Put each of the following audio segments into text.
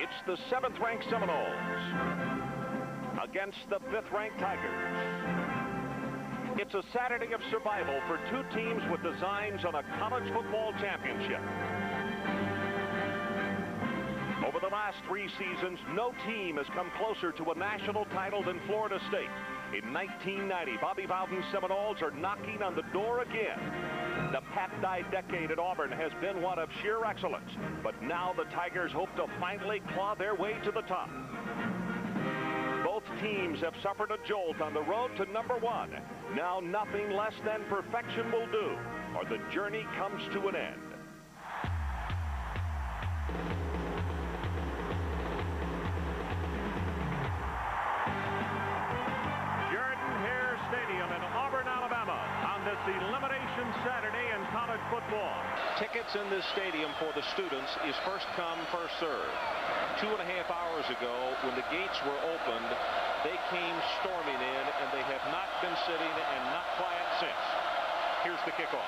It's the 7th-ranked Seminoles against the 5th-ranked Tigers. It's a Saturday of survival for two teams with designs on a college football championship. Over the last 3 seasons, no team has come closer to a national title than Florida State. In 1990, Bobby Bowden's Seminoles are knocking on the door again. The Pat Dye decade at Auburn has been one of sheer excellence, but now the Tigers hope to finally claw their way to the top. Both teams have suffered a jolt on the road to number 1. Now nothing less than perfection will do, or the journey comes to an end. Stadium in Auburn, Alabama, on this elimination Saturday in college football. Tickets in this stadium for the students is first come, first served. 2.5 hours ago, when the gates were opened, they came storming in, and they have not been sitting and not quiet since. Here's the kickoff.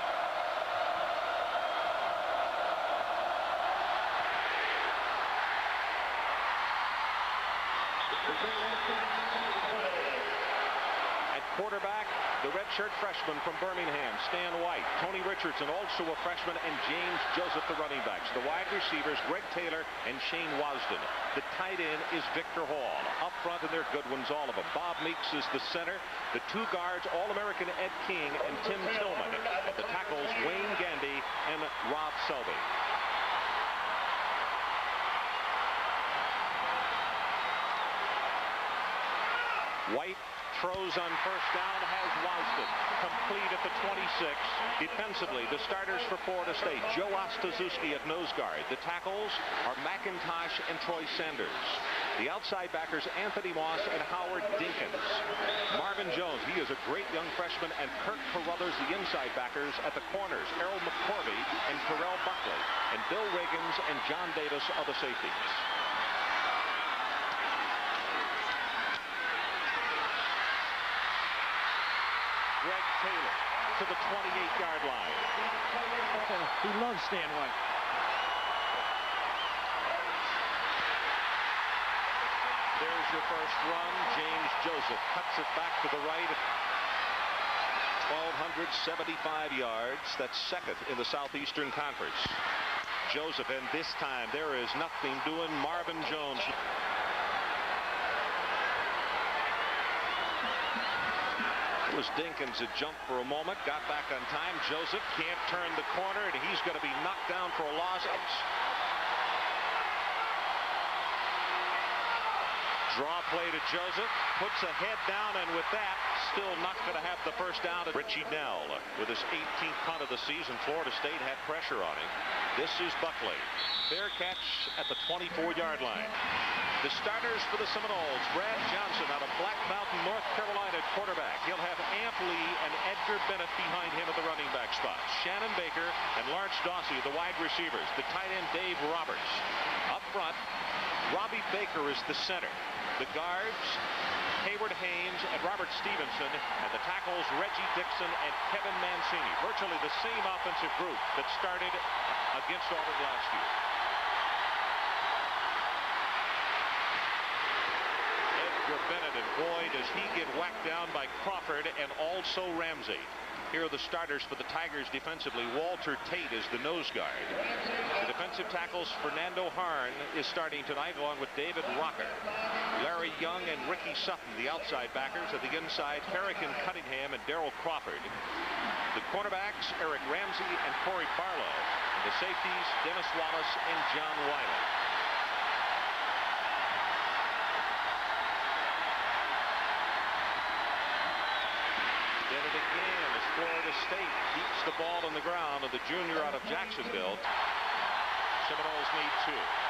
Quarterback, the redshirt freshman from Birmingham, Stan White. Tony Richardson, also a freshman, and James Joseph, the running backs. The wide receivers, Greg Taylor and Shane Wasden. The tight end is Victor Hall. Up front, and they're good ones, all of them. Bob Meeks is the center. The 2 guards, All-American Ed King and Tim Tillman. The tackles, Wayne Gandy and Rob Selby. White throws on first down, has Wasden complete at the 26. Defensively, the starters for Florida State, Joe Ostaszewski at nose guard. The tackles are McIntosh and Troy Sanders. The outside backers, Anthony Moss and Howard Dinkins. Marvin Jones, he is a great young freshman, and Kirk Carruthers, the inside backers at the corners. Errol McCorvey and Terrell Buckley. And Bill Reagans and John Davis are the safeties. Greg Taylor to the 28-yard line. He loves Stan White. There's your first run. James Joseph cuts it back to the right. 1,275 yards. That's second in the Southeastern Conference. Joseph, and this time there is nothing doing Marvin Jones. Was Dinkins had jumped for a moment, got back on time. Joseph can't turn the corner, and he's going to be knocked down for a loss. Draw play to Joseph, puts a head down, and with that, still not going to have the first down. Richie Nell with his 18th punt of the season. Florida State had pressure on him. This is Buckley. Fair catch at the 24-yard line. The starters for the Seminoles, Brad Johnson out of Black Mountain, North Carolina, quarterback. He'll have Amp Lee and Edgar Bennett behind him at the running back spot. Shannon Baker and Lawrence Dawsey, the wide receivers. The tight end, Dave Roberts. Up front, Robbie Baker is the center. The guards, Hayward Haynes and Robert Stevenson, and the tackles, Reggie Dixon and Kevin Mancini. Virtually the same offensive group that started against Auburn last year. Edgar Bennett, and boy, does he get whacked down by Crawford and also Ramsey. Here are the starters for the Tigers defensively. Walter Tate is the nose guard. The defensive tackles, Fernando Harn is starting tonight along with David Rocker. Larry Young and Ricky Sutton, the outside backers. At the inside, Farrakhan Cunningham and Darrell Crawford. The cornerbacks, Eric Ramsey and Corey Barlow. And the safeties, Dennis Wallace and John Weiler. Did it again as Florida State keeps the ball on the ground, and the junior out of Jacksonville. Seminoles need 2.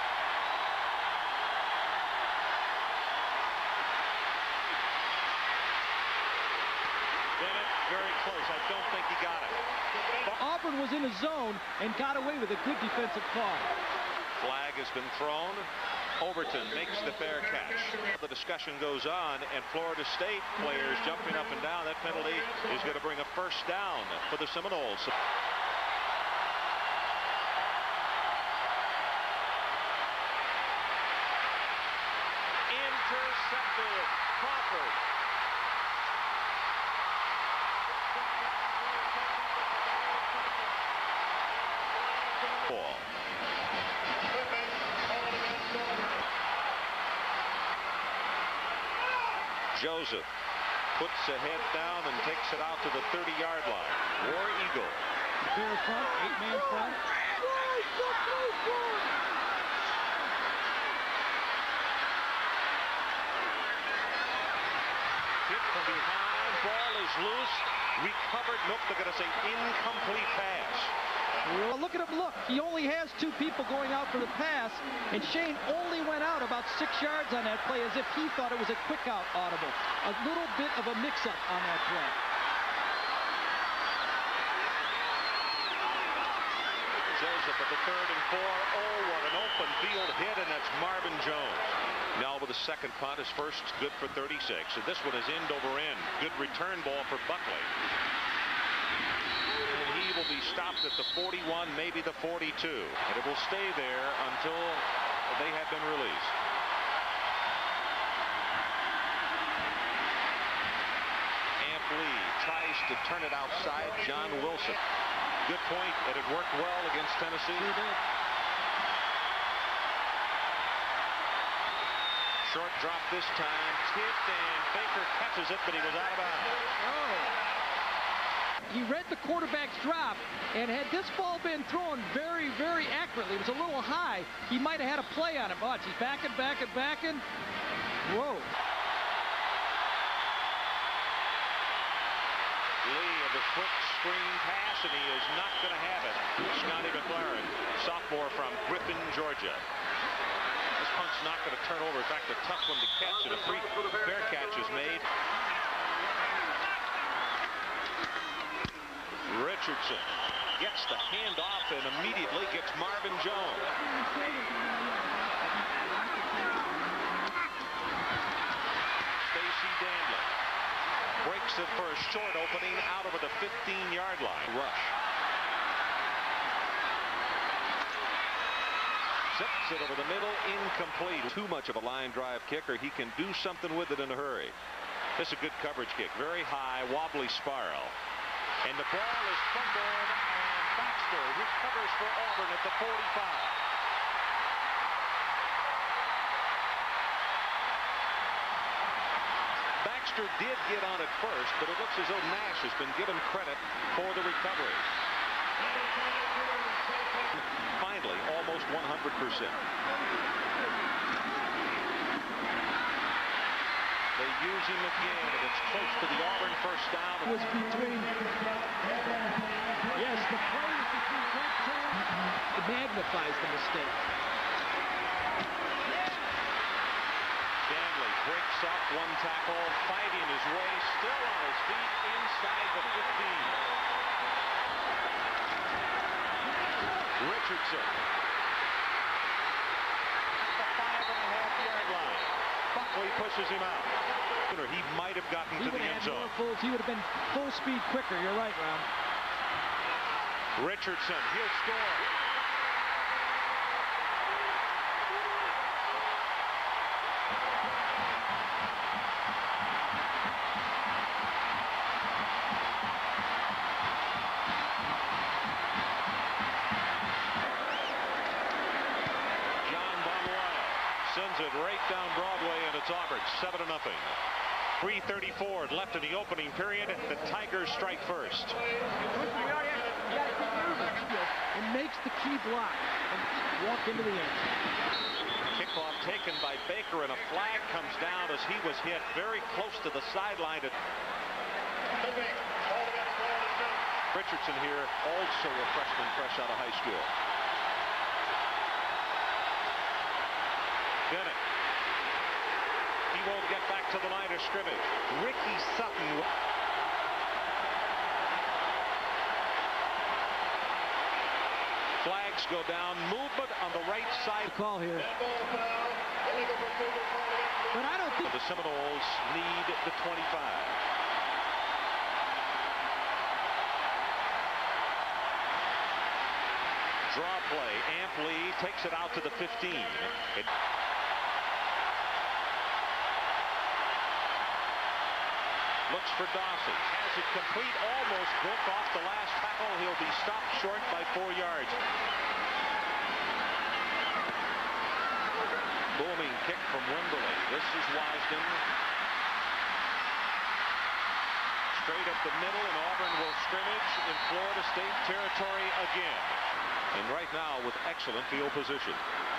Bennett very close. I don't think he got it. Auburn was in a zone and got away with a good defensive call. Flag has been thrown. Overton makes the fair catch. The discussion goes on, and Florida State players jumping up and down. That penalty is going to bring a first down for the Seminoles. intercepted. Crawford. Ball. Joseph puts the head down and takes it out to the 30-yard line. War Eagle. Bear front, 8-man front. Hit from behind. Ball is loose. Recovered. Nope, they're going to say incomplete pass. Well, look at him, look. He only has 2 people going out for the pass, and Shane only went out about 6 yards on that play as if he thought it was a quick out audible. A little bit of a mix-up on that play. Joseph at the 3rd and 4. Oh, what an open field hit, and that's Marvin Jones. Now with the second punt, his first good for 36, and this one is end over end. Good return ball for Buckley. And he will be stopped at the 41, maybe the 42, and it will stay there until they have been released. Amp Lee tries to turn it outside. John Wilson. Good point, and it worked well against Tennessee. Short drop this time, tipped, and Baker catches it, but he was out of bounds. Oh. He read the quarterback's drop, and had this ball been thrown very, very accurately, it was a little high, he might have had a play on it. Watch, he's backing. Whoa. Lee of the quick screen pass, and he is not going to have it. Scotty McLaren, sophomore from Griffin, Georgia. This punt's not going to turn over. In fact, a tough one to catch, and a fair catch is made. Richardson gets the handoff and immediately gets Marvin Jones. Stacy Danley breaks it for a short opening out over the 15-yard line. Rush. Zips it over the middle, incomplete. Too much of a line drive kicker. He can do something with it in a hurry. This is a good coverage kick. Very high, wobbly spiral. And the ball is fumbled, and Baxter recovers for Auburn at the 45. Baxter did get on it first, but it looks as though Nash has been given credit for the recovery. Finally, almost 100%. They use him again, and it's close to the Auburn first down. It was between, yes, the play was between that two. It magnifies the mistake. Danley breaks off one tackle, fighting his way, still on his feet inside the 15. Richardson. The 5.5-yard line. Buckley pushes him out. He might have gotten to the end zone. He would have been full speed quicker. You're right, Ron. Richardson, he'll score. Sends it right down Broadway, and it's Auburn, 7-0. 3:34 left in the opening period. The Tigers strike first. And makes the key block and walk into the end. Kickoff taken by Baker, and a flag comes down as he was hit very close to the sideline. Richardson here, also a freshman fresh out of high school. Bennett. He won't get back to the line of scrimmage. Ricky Sutton. Flags go down. Movement on the right side. Call here. But I don't think the Seminoles need the 25. Draw play. Amp Lee takes it out to the 15. looks for Dawson. Has it complete, almost broke off the last tackle. He'll be stopped short by 4 yards. Booming kick from Wimberley. This is Wasden. Straight up the middle, and Auburn will scrimmage in Florida State territory again. And right now with excellent field position.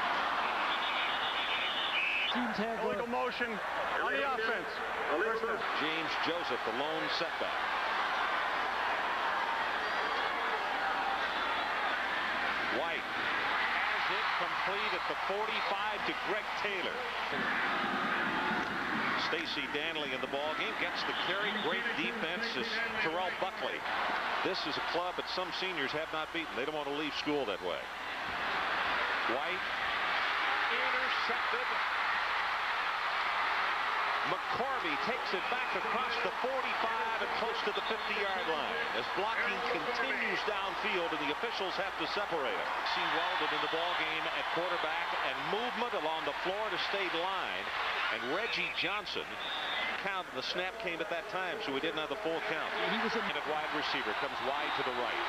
Teams have illegal motion on the offense. James Joseph, the lone setback. White has it complete at the 45 to Greg Taylor. Stacy Danley in the ball game, gets the carry. Great defense is Terrell Buckley. This is a club that some seniors have not beaten. They don't want to leave school that way. White intercepted. McCorvey takes it back across the 45 and close to the 50-yard line as blocking continues downfield and the officials have to separate it. See Weldon in the ball game at quarterback and movement along the Florida State line, and Reggie Johnson count. The snap came at that time, so we didn't have the full count. He was at wide receiver, comes wide to the right.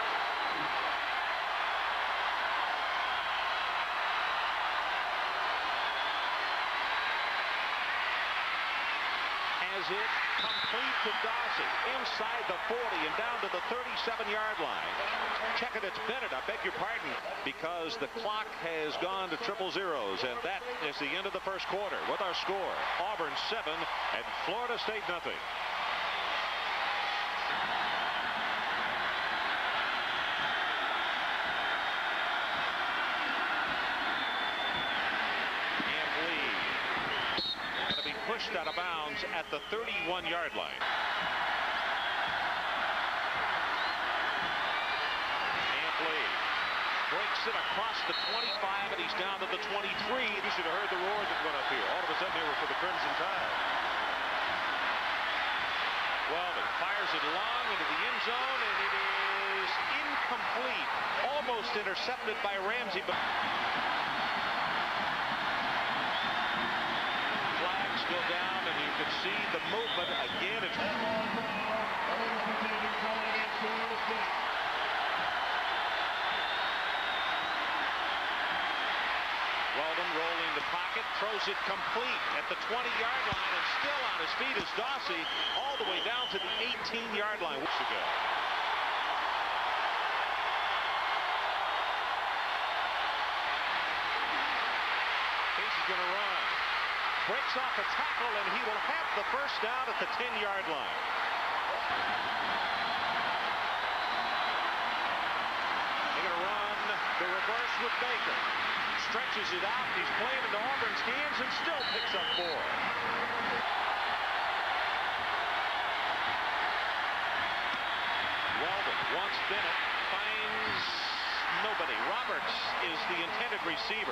It complete to Dawson inside the 40 and down to the 37-yard line. Check it, it's Bennett. I beg your pardon, because the clock has gone to triple zeros, and that is the end of the first quarter with our score: Auburn 7 and Florida State nothing. Pushed out of bounds at the 31-yard line. Ampley breaks it across the 25, and he's down to the 23. You should have heard the roar that went up here. All of a sudden they were for the Crimson Tide. Weldon fires it long into the end zone, and it is incomplete. Almost intercepted by Ramsey, but go down, and you can see the movement again. Weldon rolling the pocket, throws it complete at the 20-yard line, and still on his feet is Dawsey all the way down to the 18-yard line. Weeks ago. Casey's going to run. Breaks off a tackle, and he will have the first down at the 10-yard line. They're going to run the reverse with Baker. Stretches it out. He's playing into Auburn's hands and still picks up 4. Weldon wants Bennett. Finds nobody. Roberts is the intended receiver.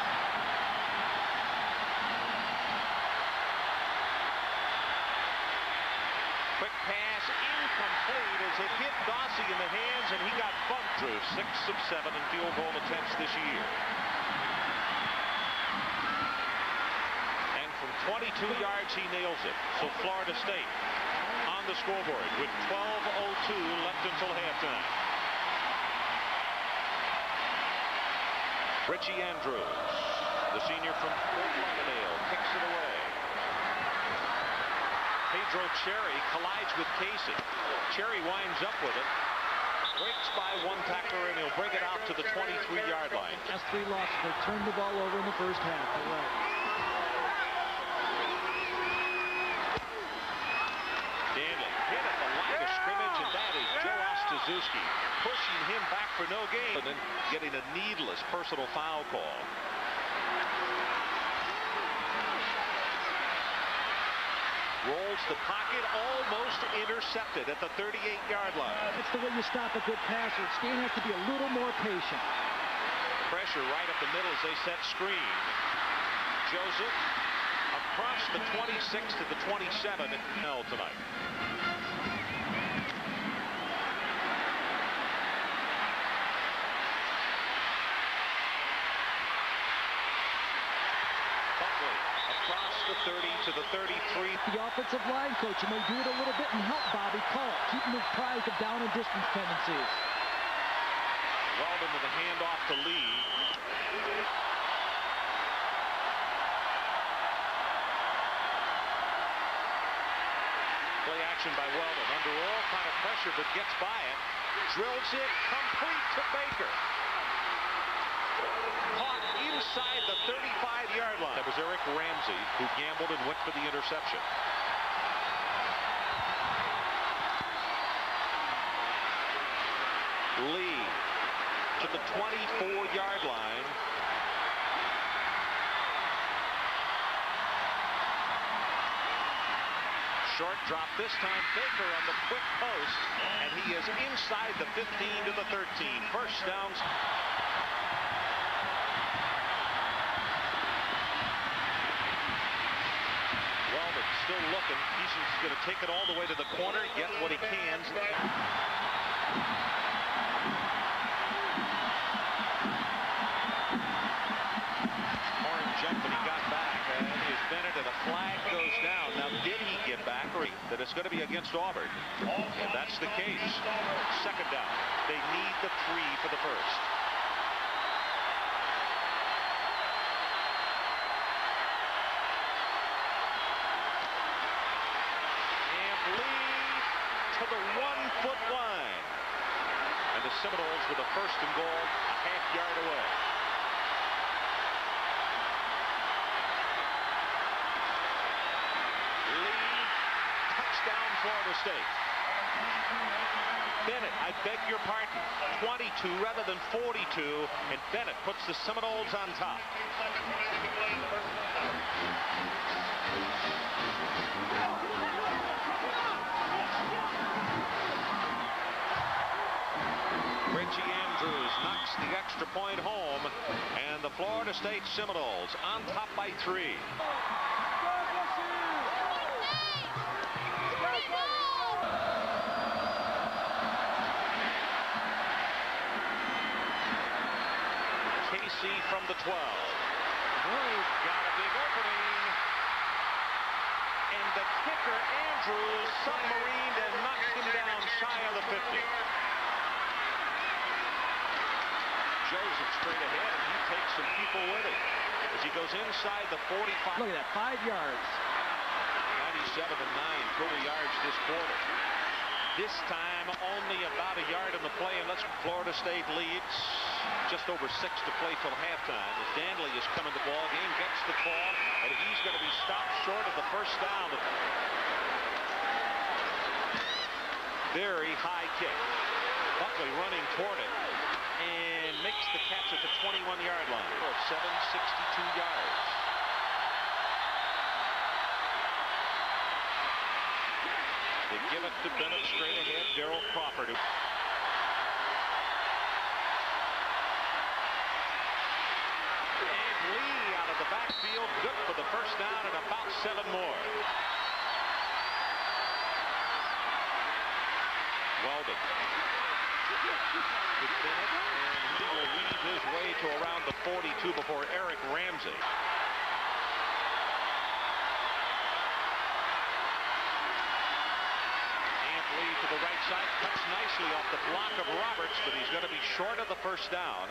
Quick pass incomplete as it hit Dawsey in the hands, and he got bumped through 6 of 7 in field goal attempts this year. And from 22 yards he nails it. So Florida State on the scoreboard with 12:02 left until halftime. Richie Andrews, the senior from Fort Lauderdale, kicks it away. Pedro Cherry collides with Casey. Cherry winds up with it. Breaks by one tackler, and he'll bring it out to the 23-yard line. That's 3 losses. They turned the ball over in the first half. You're right. Danley hit at the line of scrimmage, and that is Joe Ostazuski pushing him back for no gain, and then getting a needless personal foul call. Rolls the pocket, almost intercepted at the 38-yard line. That's the way you stop a good passer. Stan has to be a little more patient. Pressure right up the middle as they set screen. Joseph across the 26 to the 27 tonight. Buckley across the 30 to the 33. The offensive line coach, you may do it a little bit and help Bobby call it. Keep him apprised of down and distance tendencies. Weldon with the handoff to Lee. Play action by Weldon under all kind of pressure, but gets by it. Drills it complete to Baker. Caught inside the 35-yard line. That was Eric Ramsey who gambled and went for the interception. Lee to the 24-yard line. Short drop this time. Baker on the quick post, and he is inside the 15 to the 13. First downs. Weldon still looking. He's going to take it all the way to the corner, get what he can. Horn jumped, but he got back. And here's Bennett, and a flag goes down. Now, did he get back, or that it's going to be against Auburn? And that's the case. Second down. They need the 3 for the first. To the 1-foot line. And the Seminoles with a first and goal a half-yard away. Lee, touchdown Florida State. Bennett, I beg your pardon, 22 rather than 42, and Bennett puts the Seminoles on top. Richie Andrews knocks the extra point home, and the Florida State Seminoles on top by 3. Casey from the 12. Got a big opening. And the kicker, Andrews, submarined and knocks him down shy of the 50. Joseph straight ahead, and he takes some people with him as he goes inside the 45. Look at that, 5 yards. 97 to 9 total yards this quarter. This time only about a yard in the play, and Florida State leads just over 6 to play till halftime as Danley is coming to the ball game, gets the call, and he's going to be stopped short of the first down. Very high kick. Buckley running toward it and makes the catch at the 21-yard line. 762 yards. They give it to Bennett straight ahead. Darryl Crawford. And Lee out of the backfield. Good for the first down and about 7 more. Weldon. To Bennett, and he will weave his way to around the 42 before Eric Ramsey. To the right side, cuts nicely off the block of Roberts, but he's going to be short of the first down.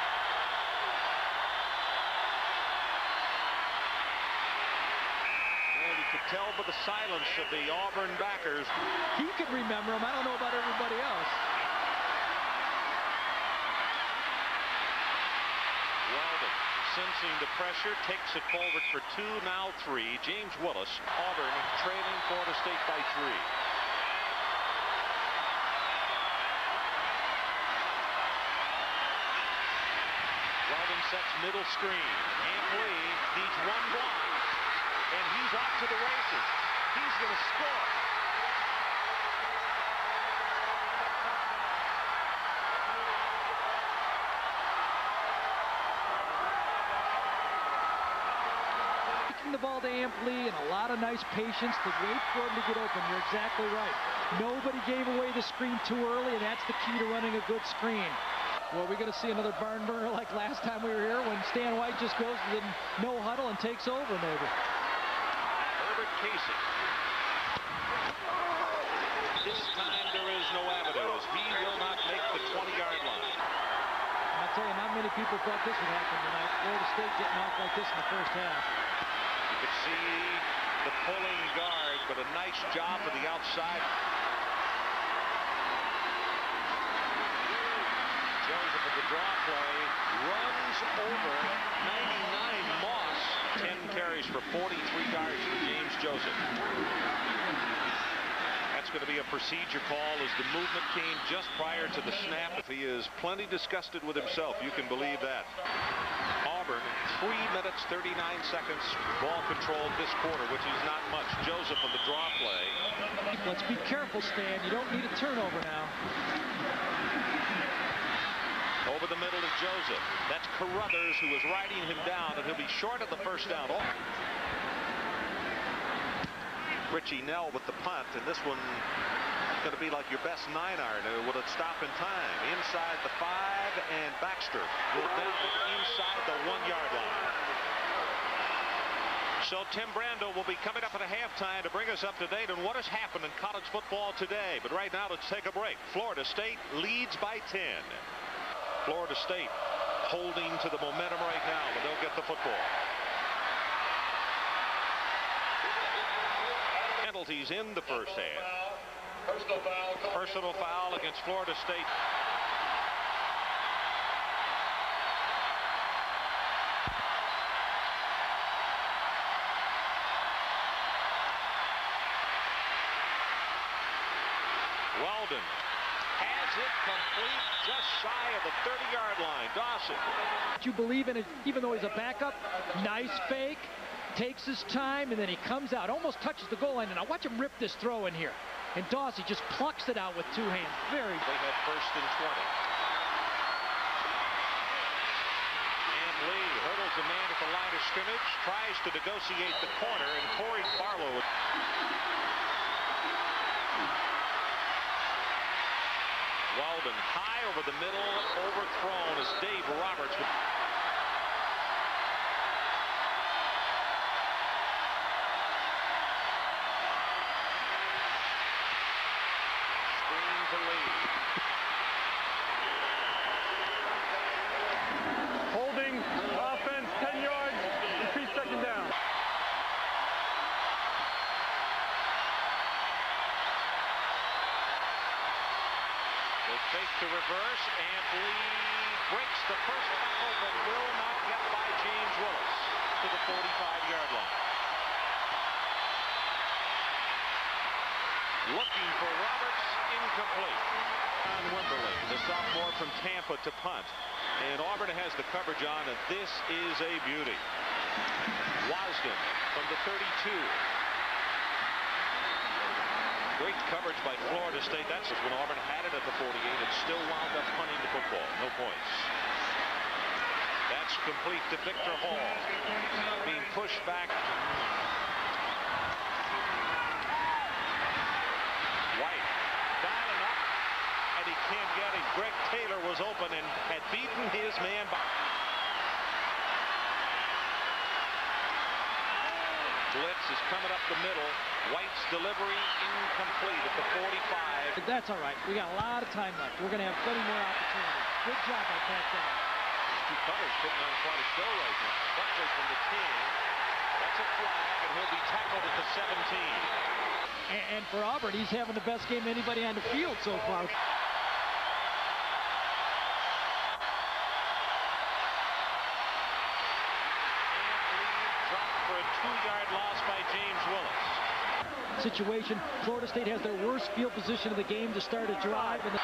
And you could tell by the silence of the Auburn backers. He could remember him. I don't know about everybody else. Weldon, sensing the pressure, takes it forward for 2, now 3. James Willis, Auburn trailing Florida State by 3. Sets middle screen. Lee needs 1 block, and he's off to the races. He's going to score. Taking the ball to Lee and a lot of nice patience to wait for him to get open. You're exactly right. Nobody gave away the screen too early, and that's the key to running a good screen. Well, we're going to see another barn burner like last time we were here when Stan White just goes to the no huddle and takes over, maybe. Herbert Casey. This time there is no avenue as he will not make the 20-yard line. I'll tell you, not many people thought this would happen tonight. Florida State getting off like this in the first half. You could see the pulling guard, but a nice job for the outside. Joseph at the draw play runs over 99 Moss. 10 carries for 43 yards for James Joseph. That's going to be a procedure call as the movement came just prior to the snap. If he is plenty disgusted with himself, you can believe that. Auburn, 3 minutes, 39 seconds, ball control this quarter, which is not much. Joseph on the draw play. Let's be careful, Stan. You don't need a turnover now. Over the middle is Joseph. That's Carruthers who is riding him down, and he'll be short of the first down. Richie Nell with the punt, and this one going to be like your best 9-iron. Will it stop in time? Inside the 5, and Baxter will down inside the 1-yard line. So Tim Brando will be coming up at a halftime to bring us up to date on what has happened in college football today. But right now, let's take a break. Florida State leads by 10. Florida State holding to the momentum right now, but they'll get the football. Penalties in the first half. Personal foul against Florida State. Weldon has it complete just shy of the 30-yard line. Dawson. You believe in it, even though he's a backup. Nice fake. Takes his time, and then he comes out, almost touches the goal line, and now watch him rip this throw in here. And Dawson just plucks it out with 2 hands. Very. They have first and 20. And Lee hurdles a man at the line of scrimmage, tries to negotiate the corner, and Corey Barlow. Weldon high over the middle, overthrown as Dave Roberts. Holding, offense, 10 yards, repeat second down. They fake the reverse, and Lee breaks the first tackle, but will not get by James Willis to the 45-yard line. Looking for Roberts, incomplete. On Wimberly, the sophomore from Tampa, to punt. And Auburn has the coverage on, and this is a beauty. Wasden from the 32. Great coverage by Florida State. That's when Auburn had it at the 48 and still wound up punting the football. No points. That's complete to Victor Hall. Being pushed back. White dialing up, and he can't get it. Greg Taylor was open and had beaten his man by. Blitz is coming up the middle. White's delivery incomplete at the 45. That's all right. We got a lot of time left. We're going to have plenty more opportunities. Good job by Pat Down. Two Cutters putting on quite a show right now. Buckley from the 10. That's a flag, and he'll be tackled at the 17. And for Auburn, he's having the best game anybody on the field so far. For a 2-yard loss by James Willis. Situation, Florida State has their worst field position of the game to start a drive. And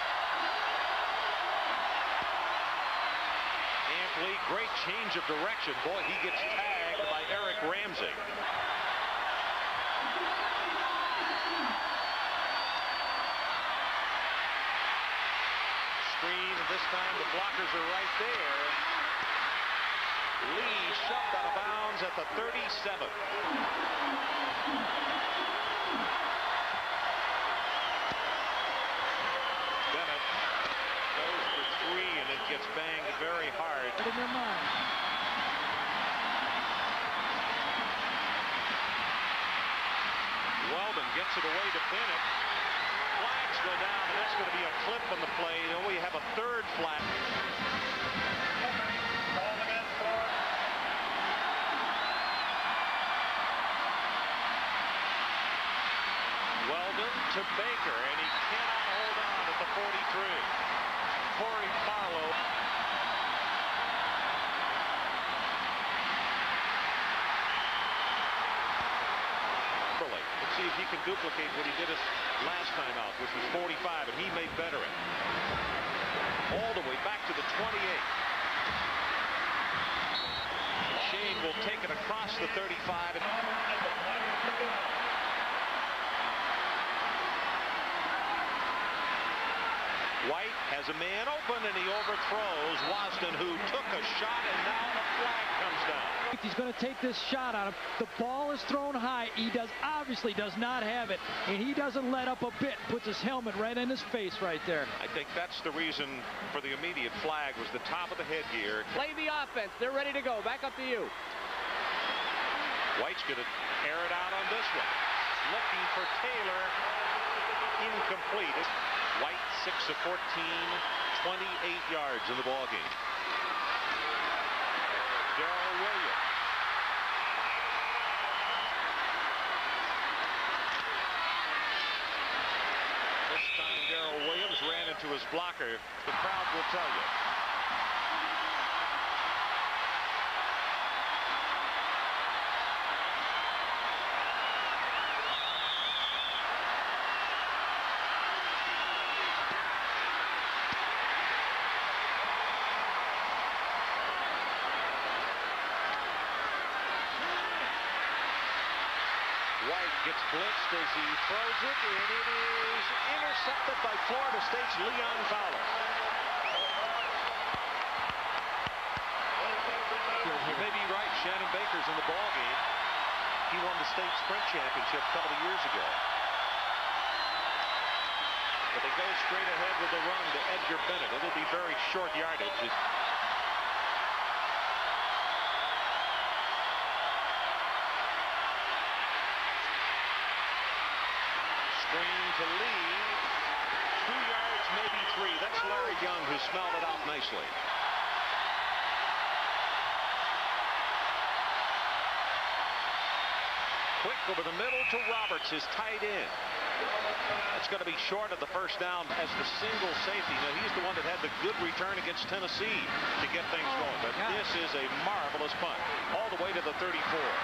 Lee, great change of direction. Boy, he gets tagged by Eric Ramsey. Screen, and this time the blockers are right there. Lee shoved out of bounds at the 37. Bennett goes for 3, and it gets banged very hard. in their mind. gets it away to Bennett. Flags go down, and that's going to be a clip on the play. Then we have a third flag. Weldon to Baker, and he cannot hold on at the 43. Corey Barlow. Let's see if he can duplicate what he did his last time out, which was 45, and he may better it. All the way back to the 28. Shane will take it across the 35. White has a man open, and he overthrows Wasden, who took a shot, and now the flag comes down. He's going to take this shot on him. The ball is thrown high. He obviously does not have it, and he doesn't let up a bit. Puts his helmet right in his face right there. I think that's the reason for the immediate flag, was the top of the headgear. Play the offense. They're ready to go. Back up to you. White's going to air it out on this one. Looking for Taylor. Incomplete. White 6 of 14, 28 yards in the ball game. Darrell Williams. This time Darrell Williams ran into his blocker. The crowd will tell you. White gets blitzed as he throws it, and it is intercepted by Florida State's Leon Fowler. You may be right. Shannon Baker's in the ball game. He won the state sprint championship a couple of years ago. But they go straight ahead with a run to Edgar Bennett. It'll be very short yardage. Screen to Lee. 2 yards, maybe 3. That's Larry Young, who smelled it out nicely. Quick over the middle to Roberts, his tight end. That's going to be short of the first down as the single safety. Now, he's the one that had the good return against Tennessee to get things going. But this is a marvelous punt. All the way to the 34.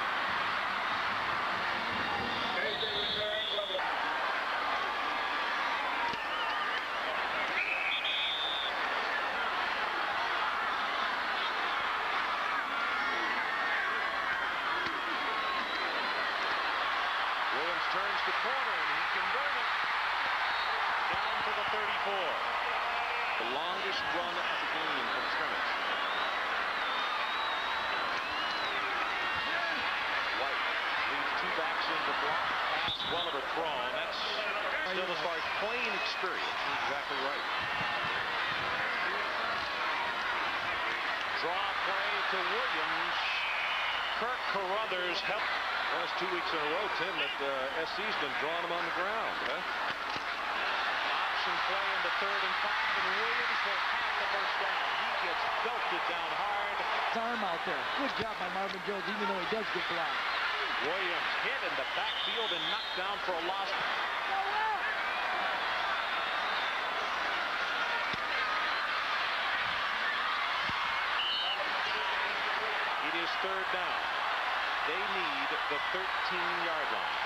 Turns the corner, and he can burn it down to the 34. The longest run of the game from scrimmage. White leaves 2 backs in the block. Pass well overthrown. That's still, as far as playing experience, exactly right. Draw play to Williams. Kirk Carruthers helped. Last 2 weeks in a row, Tim, that SC's been drawing him on the ground. Huh? Option play in the 3rd and 5, and Williams will have the first down. He gets belted down hard. His arm out there. Good job by Marvin Jones, even though he does get blocked. Williams hit in the backfield and knocked down for a loss. It is 3rd down. They need the 13-yard line.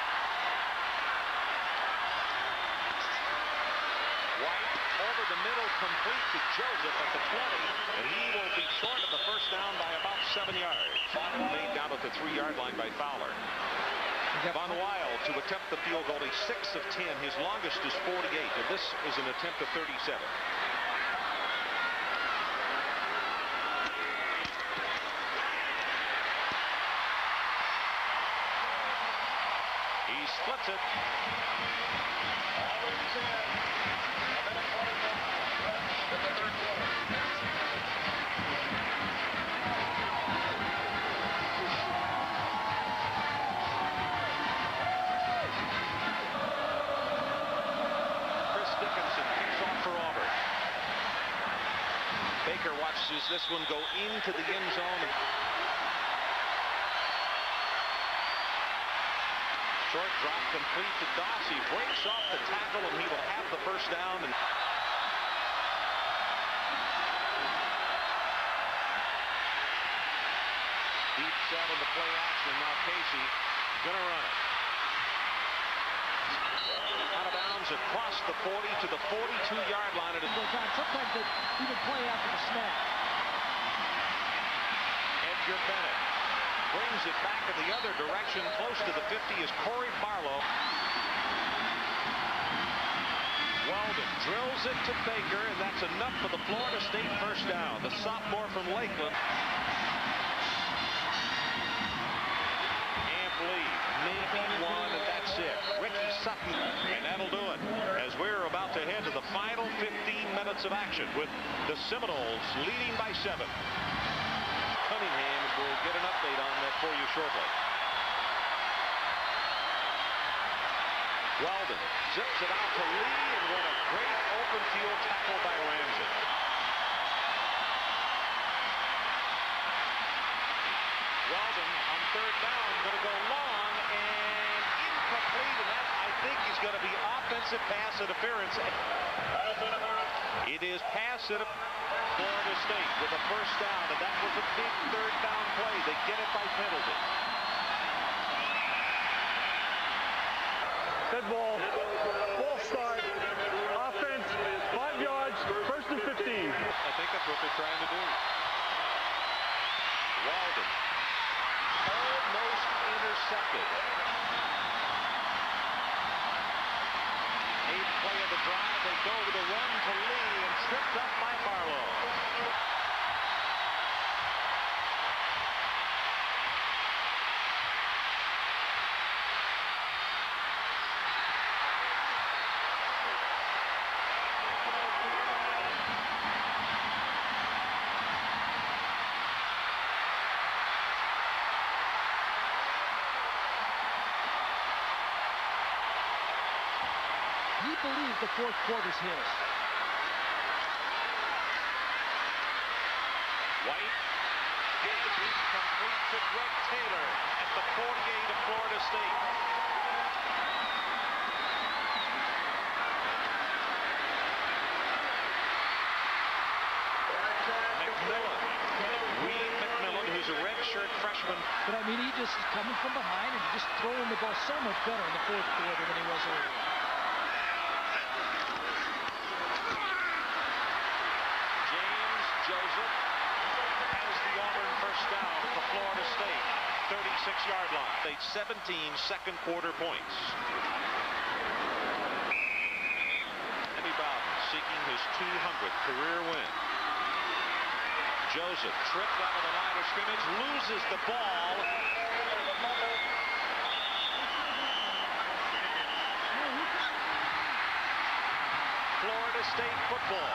White over the middle, complete to Joseph at the 20, and he will be short of the first down by about 7 yards. Made down at the 3-yard line by Fowler. Von Weil to attempt the field goal. He's 6 of 10. His longest is 48, and this is an attempt of 37. He splits it. watches this one go into the end zone. Short drop complete to Dossie. Breaks off the tackle, and he will have the first down. And deep set in the play action. Now Casey gonna run it. Out of bounds across the 40 to the 42-yard line. Sometimes they even play after the snap. Edgar Bennett brings it back in the other direction. Close to the 50 is Corey Barlow. Weldon drills it to Baker, and that's enough for the Florida State first down. The sophomore from Lakeland. Maybe one, and that's it. Ricky Sutton, and that'll do it. As we're about to head to the final 15 minutes of action with the Seminoles leading by 7. Cunningham will get an update on that for you shortly. Weldon zips it out to Lee, and what a great open field tackle by Ramsey. Weldon on third down, going to go long and incomplete, and that I think is going to be offensive pass interference. It is pass interference. Florida State with a first down, and that was a big third down play. They get it by penalty. Dead ball. Ball start. Offense. 5 yards. First and 15. I think that's what they're trying to do. Weldon. Almost intercepted. 8th play of the drive. They go to the run to Lee and tripped up by Barlow. He believes the fourth quarter's his. White gives it complete to Greg Taylor at the 48 of Florida State. McMillan, Reed McMillan, who's a redshirt freshman. But I mean, he just is coming from behind and just throwing the ball so much better in the fourth quarter than he was earlier. Joseph has the Auburn first down for Florida State. 36-yard line. They 17 second quarter points. Andy Bowden seeking his 200th career win. Joseph tripped out of the line of scrimmage, loses the ball. Florida State football.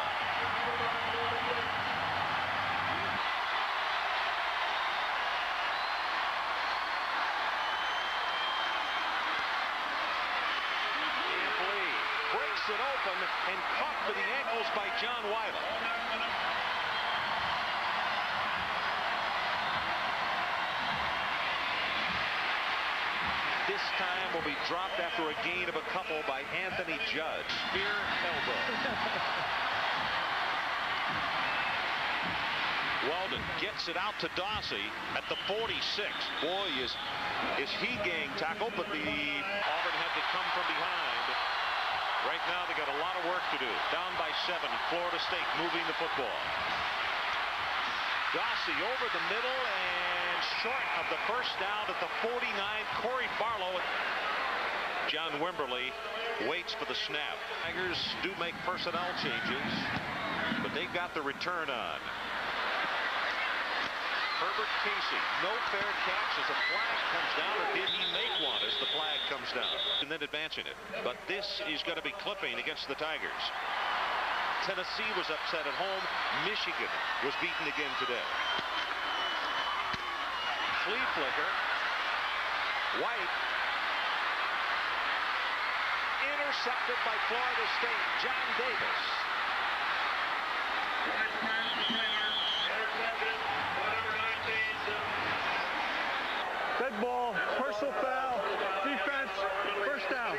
It open and caught to the ankles by John Weiler. This time will be dropped after a gain of a couple by Anthony Judge. Spear elbow. Weldon gets it out to Dossie at the 46. Boy, is he gang tackled, but the Auburn had to come from behind. Right now, they got a lot of work to do. Down by 7, Florida State moving the football. Dossie over the middle and short of the first down at the 49. Corey Barlow. John Wimberly waits for the snap. Tigers do make personnel changes, but they've got the return on. Herbert Casey, no fair catch as a flag comes down, or did he make one as the flag comes down? And then advancing it. But this is going to be clipping against the Tigers. Tennessee was upset at home. Michigan was beaten again today. Flea flicker. White. Intercepted by Florida State. John Davis. Dead ball, personal foul, defense, first down.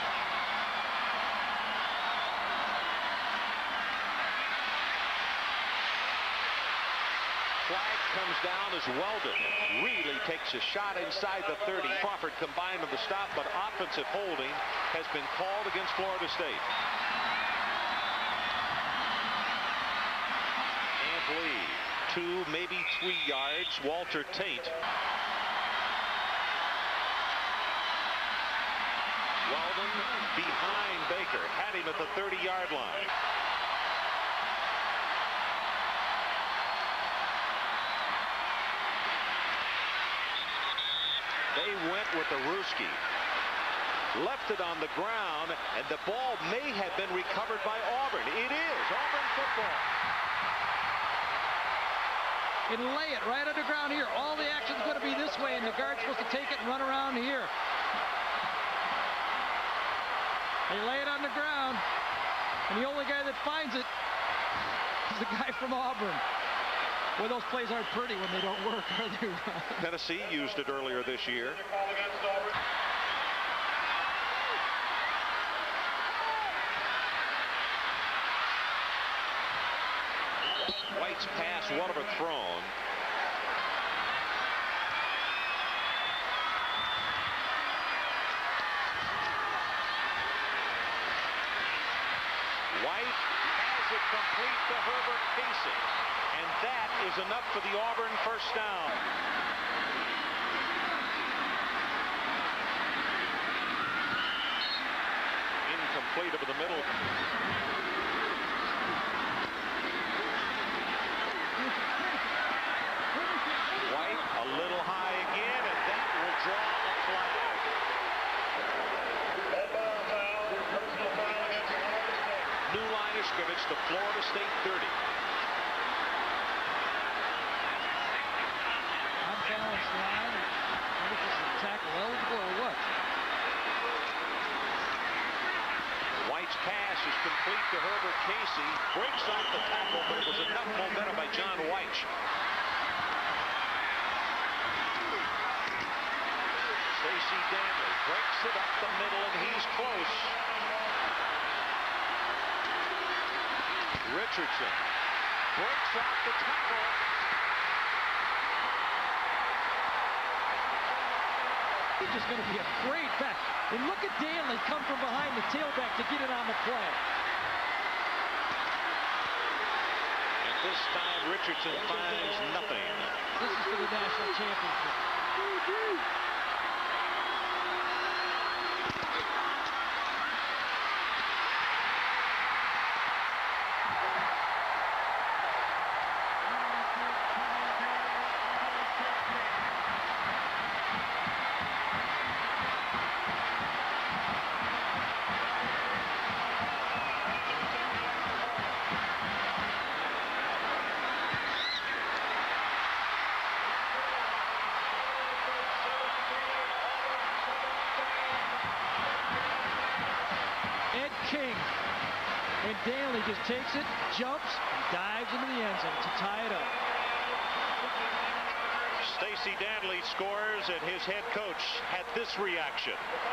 Flag comes down as Weldon really takes a shot inside the 30. Crawford combined with the stop, but offensive holding has been called against Florida State. And Lee, 2, maybe 3 yards. Walter Tate. Weldon behind Baker, had him at the 30-yard line. They went with the Ruski. Left it on the ground, and the ball may have been recovered by Auburn. It is Auburn football. And lay it right underground here. All the action's going to be this way, and the guard's supposed to take it and run around here. They lay it on the ground, and the only guy that finds it is the guy from Auburn. Well, those plays aren't pretty when they don't work, are they? Tennessee used it earlier this year. White's pass, one overthrown. White has it complete to Herbert Casey. And that is enough for the Auburn first down. Incomplete over the middle. White a little high again, and that will draw a flag. New line of scrimmage to Florida State 30. Unbalanced line. What is this, tackle eligible or what? White's pass is complete to Herbert Casey. Breaks off the tackle, but it was enough momentum by John White. Stacey Danley breaks it up the middle, and he's close. Richardson breaks off the tackle. It's just going to be a great back. And look at Danley come from behind the tailback to get it on the play. And this time Richardson finds nothing. This is for the national championship. King. And Danley just takes it, jumps, and dives into the end zone to tie it up. Stacey Danley scores, and his head coach had this reaction.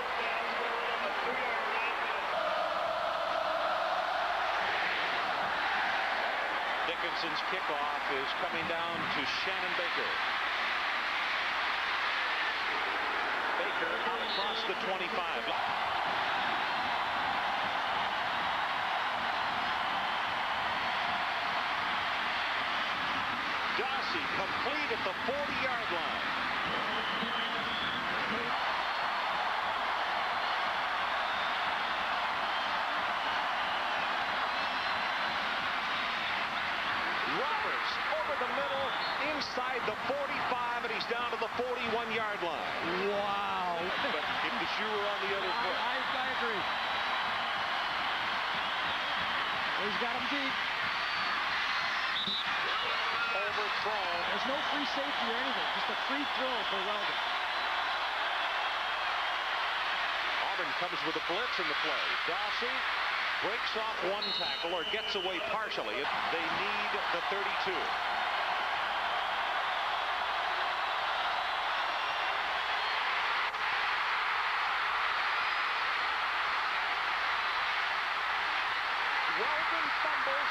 Dickinson's kickoff is coming down to Shannon Baker. Baker across the 25. Complete at the 40-yard line. Roberts over the middle, inside the 45, and he's down to the 41-yard line. Wow. But if the shoe were on the other foot. I agree. He's got him deep. Overthrown. There's no free safety or anything, just a free throw for Weldon. Auburn comes with a blitz in the play. Dawsey breaks off one tackle or gets away partially. They need the 32.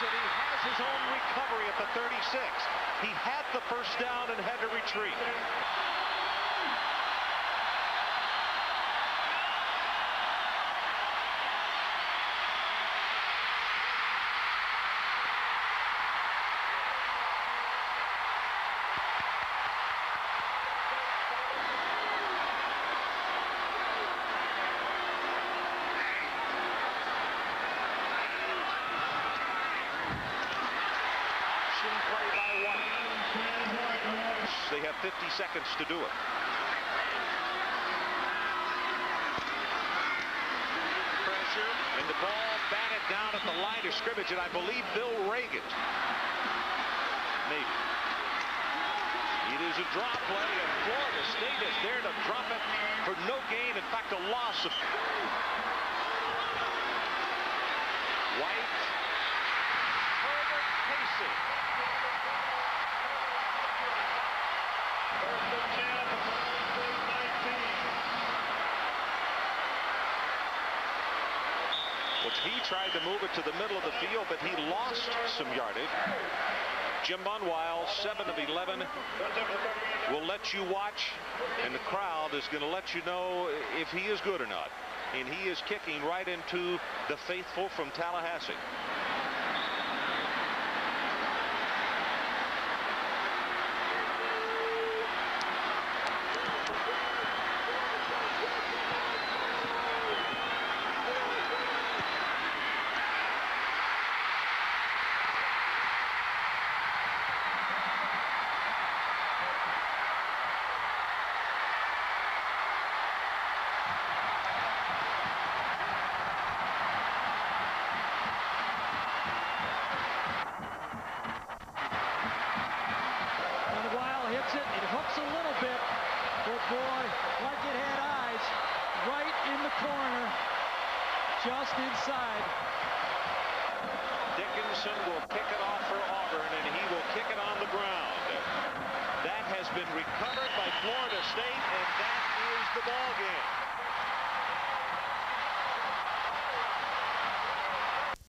it. He has his own recovery at the 36. He had the first down and had to retreat. They have 50 seconds to do it. Pressure, and the ball batted down at the line of scrimmage, and I believe Bill Reagan. Maybe. It is a drop play, and Florida State is there to drop it for no gain. In fact, a loss of White. Herbert Casey. Which he tried to move it to the middle of the field, but he lost some yardage. Jim Bunwile, 7 of 11, will let you watch, and the crowd is going to let you know if he is good or not. And he is kicking right into the faithful from Tallahassee. It hooks a little bit, but boy, like it had eyes right in the corner, just inside. Dickinson will